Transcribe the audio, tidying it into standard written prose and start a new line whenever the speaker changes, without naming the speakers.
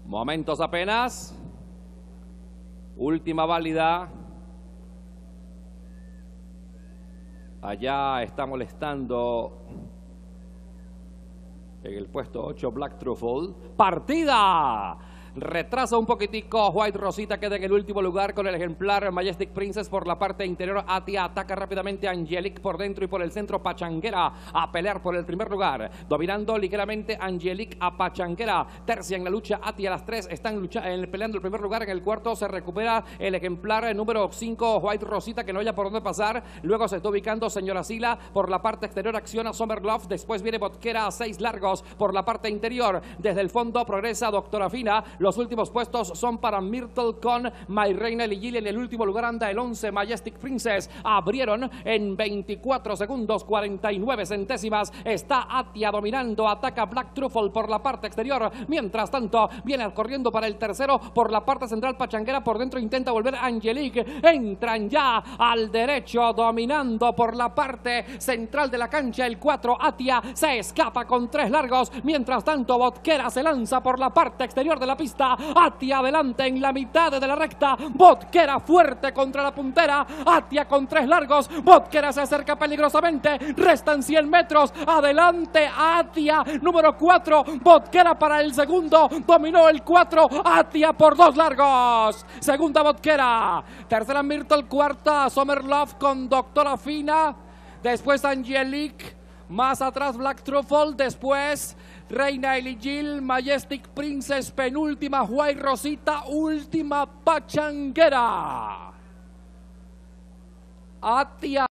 Momentos apenas. Última válida. Allá está molestando en el puesto 8 Black Truffle. ¡Partida! Retrasa un poquitico White Rosita, queda en el último lugar con el ejemplar Majestic Princess por la parte interior. Atia ataca rápidamente a Angelique por dentro y por el centro. Pachanguera a pelear por el primer lugar, dominando ligeramente Angelique a Pachanguera. Tercia en la lucha Atia. Las tres están peleando el primer lugar. En el cuarto se recupera el ejemplar número 5 White Rosita, que no haya por dónde pasar. Luego se está ubicando Señora Sila por la parte exterior. Acciona Summer Love. Después viene Botquera a 6 largos por la parte interior. Desde el fondo progresa Doctora Fina. Los últimos puestos son para Myrtle con My Reina Ligil. En el último lugar anda el 11 Majestic Princess. Abrieron en 24 segundos 49 centésimas. Está Atia dominando. Ataca Black Truffle por la parte exterior. Mientras tanto viene corriendo para el tercero por la parte central. Pachanguera por dentro intenta volver Angelique. Entran ya al derecho dominando por la parte central de la cancha. El 4 Atia se escapa con 3 largos. Mientras tanto Botquera se lanza por la parte exterior de la pista. Atia adelante en la mitad de la recta. Botquera fuerte contra la puntera. Atia con 3 largos. Botquera se acerca peligrosamente. Restan 100 metros. Adelante Atia. Número 4. Botquera para el segundo. Dominó el 4. Atia por 2 largos. Segunda Botquera. Tercera Myrtle. Cuarta Summer Love con Doctora Fina. Después Angelique. Más atrás Black Truffle. Después Reina Eligil, Majestic Princess, penúltima White Rosita, última Pachanguera. Atia.